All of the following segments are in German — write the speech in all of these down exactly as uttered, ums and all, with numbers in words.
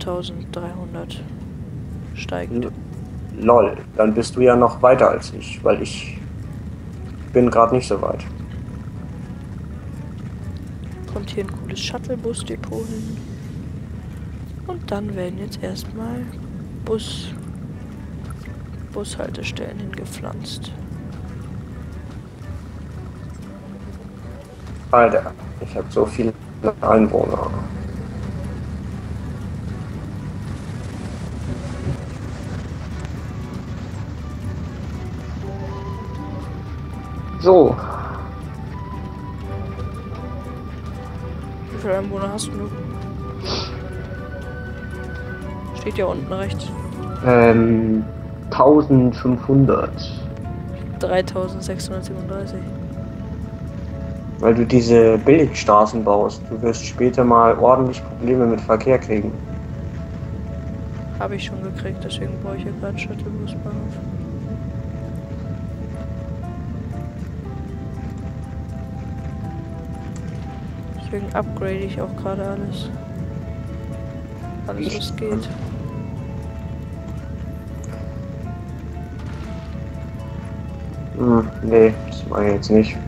achttausenddreihundert steigt. L lol, dann bist du ja noch weiter als ich, weil ich bin gerade nicht so weit. Kommt hier ein cooles Shuttlebus-Depot hin. Und dann werden jetzt erstmal Bus, Bushaltestellen hingepflanzt. Alter, ich habe so viele Einwohner. So. Wie viele Einwohner hast du? Steht ja unten rechts. Ähm, eintausendfünfhundert. dreitausendsechshundertsiebenunddreißig. Weil du diese Billigstraßen baust. Du wirst später mal ordentlich Probleme mit Verkehr kriegen. Habe ich schon gekriegt, deswegen baue ich hier gerade Shuttlebusbahnhof. Deswegen upgrade ich auch gerade alles. Alles, was geht. Hm, nee, das mache ich jetzt nicht.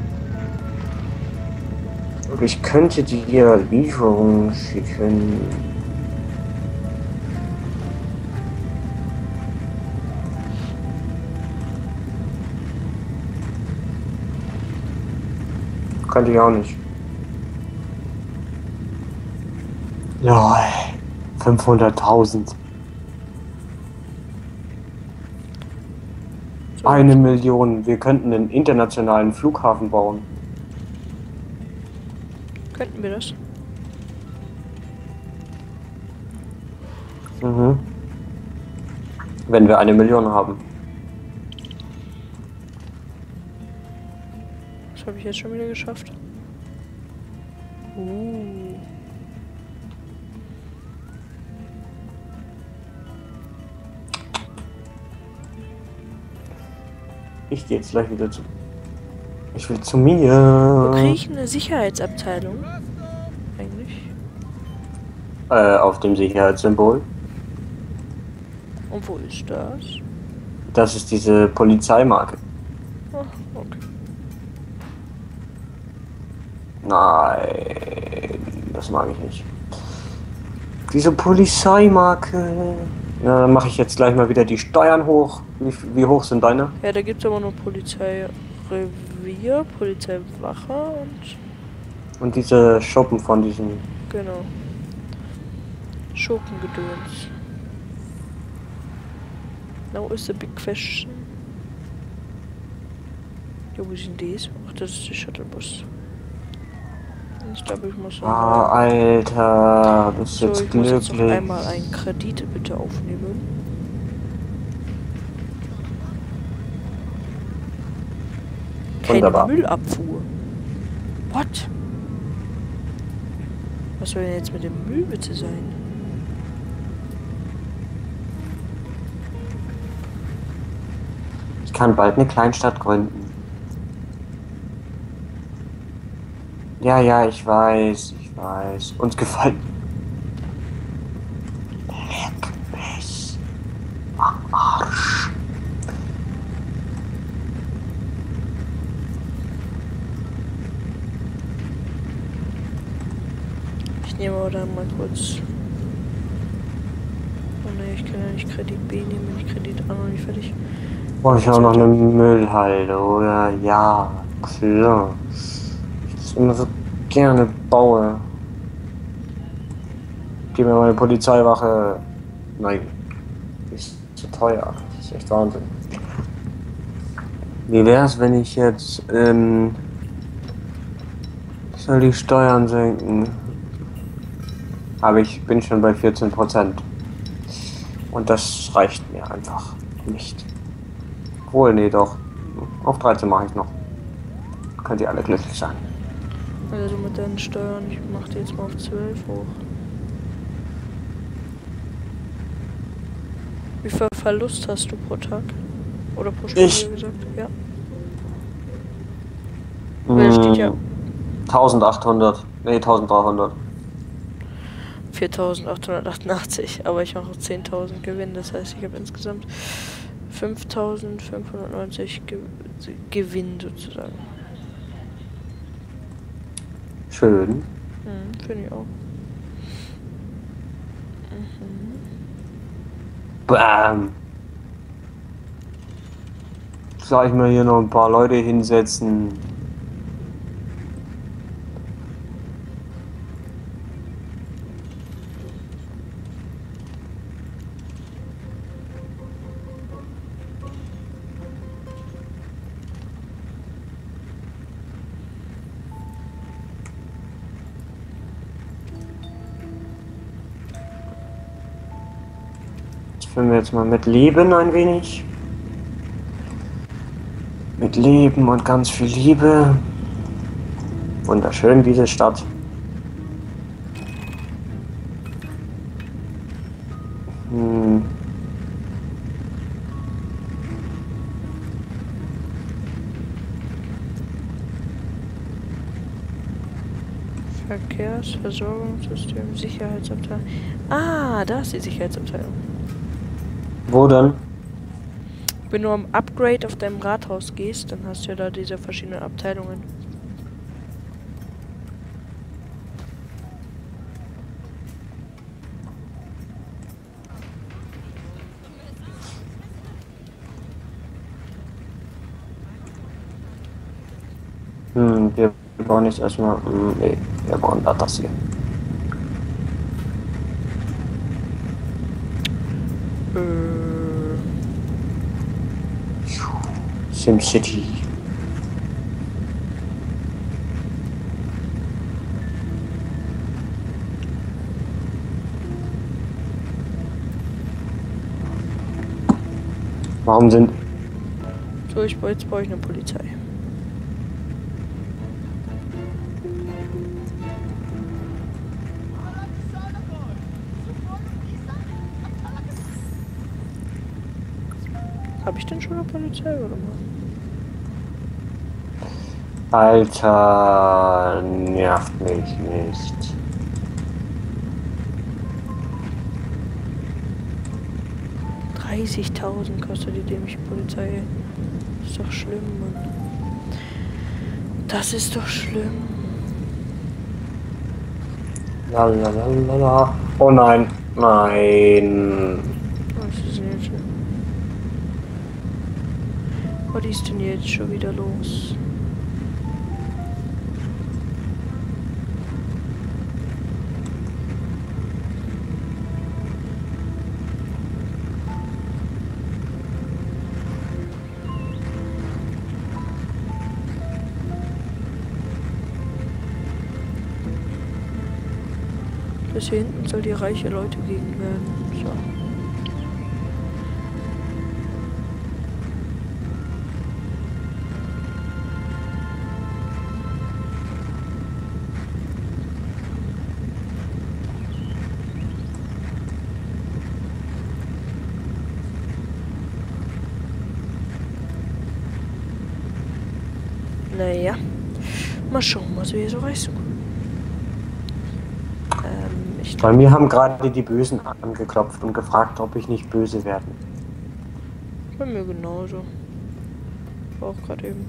Ich könnte dir Lieferungen schicken. Könnte ich auch nicht. Lol, fünfhunderttausend. Eine Million. Wir könnten einen internationalen Flughafen bauen. Könnten wir das? Mhm. Wenn wir eine Million haben. Das habe ich jetzt schon wieder geschafft. Uh. Ich gehe jetzt gleich wieder zu. Ich will zu mir. Wo kriege ich eine Sicherheitsabteilung? Eigentlich. Äh, auf dem Sicherheitssymbol. Und wo ist das? Das ist diese Polizeimarke. Oh, okay. Nein, das mag ich nicht. Diese Polizeimarke. Na, dann mache ich jetzt gleich mal wieder die Steuern hoch. Wie, wie hoch sind deine? Ja, da gibt es aber nur Polizeirevier, Polizeiwache und... Und diese Schuppen von diesen... Genau. Schurkengedöns. Now is the big question. Ja, wo sind die? Ach, das ist der Shuttlebus. Ich glaube, ich muss noch Ah, Alter, das ist so, jetzt ich muss glücklich. jetzt noch einmal einen Kredit bitte aufnehmen. Keine Wunderbar. Müllabfuhr. What? Was soll denn jetzt mit dem Müll bitte sein? Ich kann bald eine Kleinstadt gründen. Ja, ja, ich weiß, ich weiß. Uns gefällt. Leck mich am Arsch. Ich nehme aber dann mal kurz. Oh ne, ich kann ja nicht Kredit B nehmen, wenn ich Kredit A noch nicht fertig. Brauche ich auch noch eine Müllhalde, oder? Ja, klar. Ich das immer so gerne baue. Gib mir meine Polizeiwache. Nein. Die ist zu teuer. Das ist echt Wahnsinn. Wie wär's, wenn ich jetzt, ähm, ich soll die Steuern senken? Aber ich bin schon bei vierzehn Prozent. Und das reicht mir einfach nicht. Wohl, nee, doch. Auf dreizehn mache ich noch. Könnt ihr alle glücklich sein. Also mit deinen Steuern, ich mach die jetzt mal auf zwölf hoch. Wie viel Verlust hast du pro Tag? Oder pro Stunde, Ich? wie gesagt? Ja. Weil da steht ja eintausendachthundert. Nee, eintausenddreihundert. viertausendachthundertachtundachtzig, aber ich mache zehntausend Gewinn, das heißt, ich habe insgesamt fünftausendfünfhundertneunzig Ge Gewinn sozusagen. Schön. Mhm, finde ich auch. Mhm. Bam. Soll ich mal hier noch ein paar Leute hinsetzen? Filmen wir jetzt mal mit Leben ein wenig. Mit Leben und ganz viel Liebe. Wunderschön, diese Stadt. Hm. Verkehrsversorgungssystem, Sicherheitsabteilung. Ah, da ist die Sicherheitsabteilung. Wo denn? Wenn du am Upgrade auf deinem Rathaus gehst, dann hast du ja da diese verschiedenen Abteilungen. Hm, wir bauen jetzt erstmal. Hm, nee, wir bauen da das hier. Äh. SimCity. Warum sind... So, ich, jetzt brauche ich eine Polizei. Habe ich denn schon eine Polizei oder mal? Alter, nervt mich nicht. dreißigtausend kostet die dämliche Polizei. Ist doch schlimm, Mann. Das ist doch schlimm. Lalalala. Oh nein, nein. Was ist denn jetzt schon? Was ist denn jetzt schon wieder los? Das hier hinten soll die reiche Leute gegen werden. So. Naja, mal schauen, was wir hier so reißen. Ähm, ich Bei mir haben gerade die Bösen angeklopft und gefragt, ob ich nicht böse werde. Bei mir genauso. War auch gerade eben.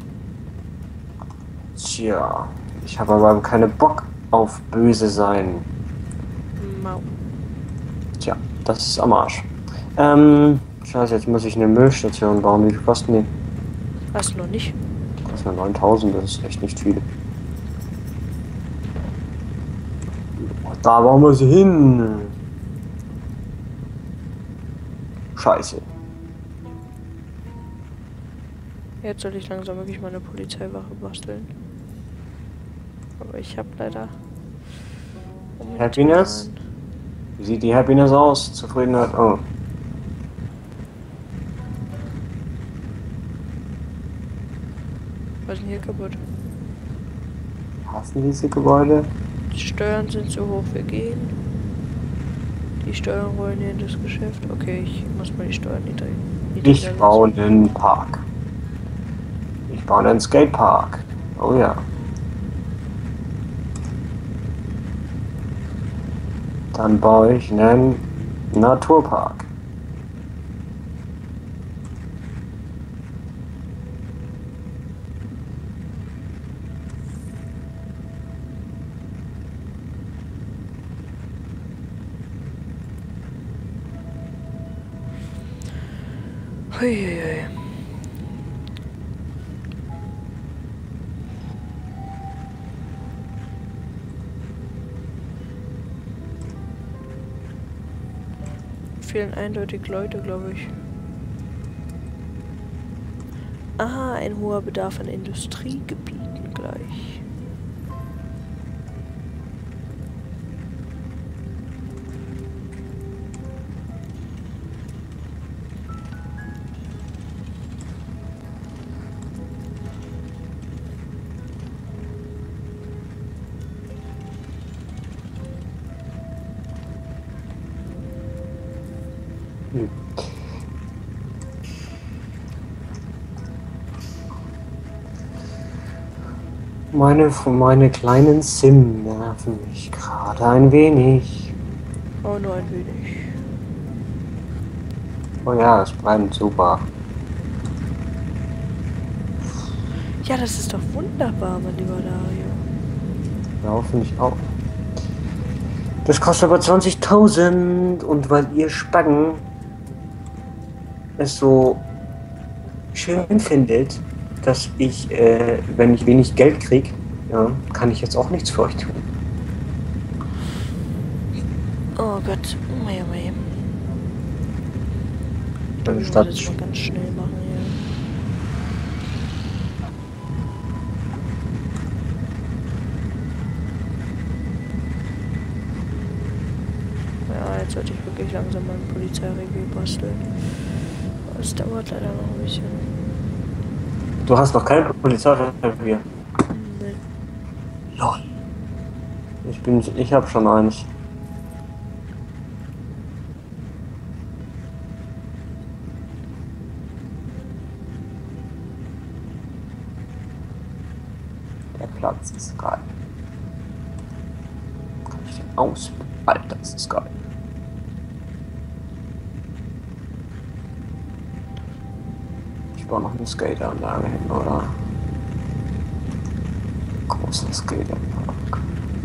Tja, ich habe aber keine Bock auf böse sein. Mau. Tja, das ist am Arsch. Ähm, scheiße, jetzt muss ich eine Müllstation bauen. Wie viel kosten die? Hast du noch nicht? Das sind neuntausend, das ist echt nicht viel. Da bauen wir sie hin. Scheiße. Jetzt soll ich langsam wirklich meine Polizeiwache basteln. Aber ich habe leider... Happiness? Wie sieht die Happiness aus? Zufriedenheit? Oh. Was ist denn hier kaputt? Hassen diese Gebäude? Die Steuern sind so hoch, wir gehen. Die Steuern rollen hier in das Geschäft. Okay, ich muss mal die Steuern niedrig. Ich baue einen Park. Ich baue einen Skatepark. Oh ja. Dann baue ich einen Naturpark. Huiuiui. Fehlen eindeutig Leute, glaube ich. Ah, ein hoher Bedarf an Industriegebieten gleich. Hm. Meine, meine kleinen Sim nerven mich gerade ein wenig. Oh, nur ein wenig. Oh ja, es brennt super. Ja, das ist doch wunderbar, mein lieber Dario. Ja, finde ich auch. Das kostet aber zwanzigtausend und weil ihr Spacken es so schön findet, dass ich, äh, wenn ich wenig Geld kriege, ja, kann ich jetzt auch nichts für euch tun. Oh Gott, mei, mei. Meine Ich muss Stadt. jetzt mal ganz schnell machen hier. Ja, jetzt sollte ich wirklich langsam mal ein Polizeirevier basteln. Das dauert leider noch ein bisschen. Du hast noch kein Polizeirevier. Nee. Lol. Ich bin, ich habe schon eins. Der Platz ist geil. Kann ich den aus? Alter, das ist geil. Ich baue noch eine Skateranlage hin, oder? Großer Skatepark.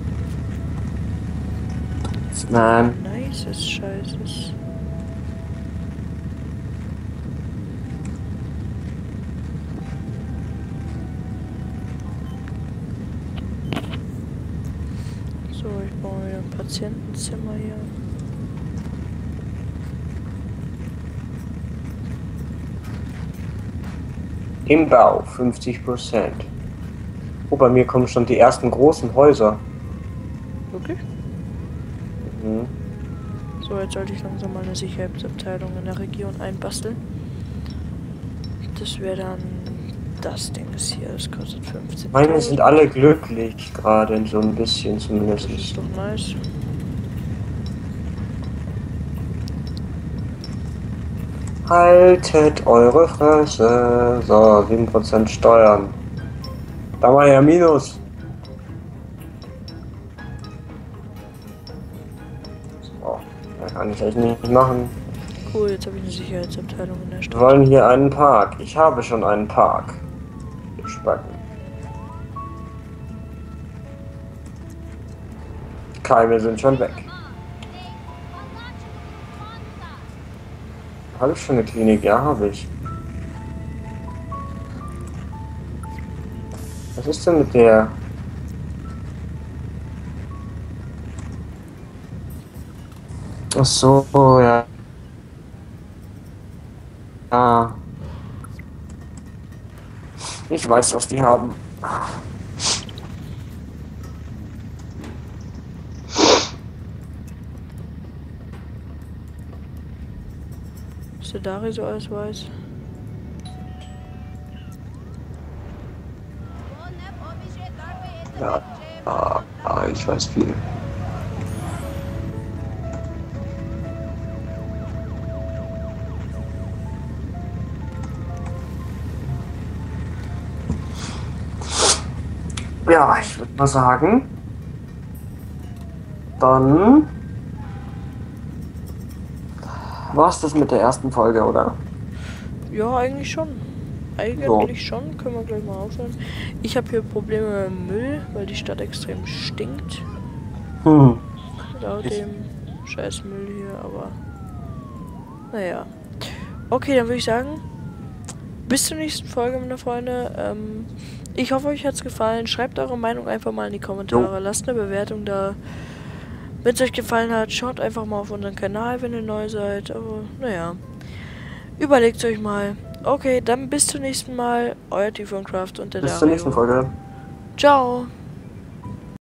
Nein. Nices Scheißes. So, ich baue wieder ein Patientenzimmer hier. Im Bau fünfzig Prozent. Oh, bei mir kommen schon die ersten großen Häuser. Wirklich? Mhm. So, jetzt sollte ich langsam mal eine Sicherheitsabteilung in der Region einbasteln. Das wäre dann das Ding ist hier, das kostet fünfzehn. Meine sind alle glücklich, gerade so ein bisschen zumindest. Das ist doch nice. Haltet eure Fresse. So, sieben Prozent Steuern. Da war ja Minus. So, da kann ich echt nicht machen. Cool, jetzt habe ich eine Sicherheitsabteilung in der Wir Stadt. wollen hier einen Park. Ich habe schon einen Park. Wir Spacken. Keime sind schon weg. Habe ich schon eine Klinik? Ja, habe ich. Was ist denn mit der? Ach so, ja. Ah. Ich weiß, was die haben. Ist der Dari so alles weiß? Ja, ah, ah, ich weiß viel. Ja, ich würde mal sagen, dann war's das mit der ersten Folge, oder? Ja, eigentlich schon. Eigentlich So. schon. Können wir gleich mal aufhören. Ich habe hier Probleme mit Müll, weil die Stadt extrem stinkt. Hm. Laut Ich- dem scheiß Müll hier, aber... Naja. Okay, dann würde ich sagen, bis zur nächsten Folge, meine Freunde. Ähm, ich hoffe, euch hat's gefallen. Schreibt eure Meinung einfach mal in die Kommentare. Jo. Lasst eine Bewertung da. Wenn es euch gefallen hat, schaut einfach mal auf unseren Kanal, wenn ihr neu seid. Aber naja, überlegt euch mal. Okay, dann bis zum nächsten Mal. Euer Tiefenkraft und der Bis zur nächsten Dario. Folge. Ciao.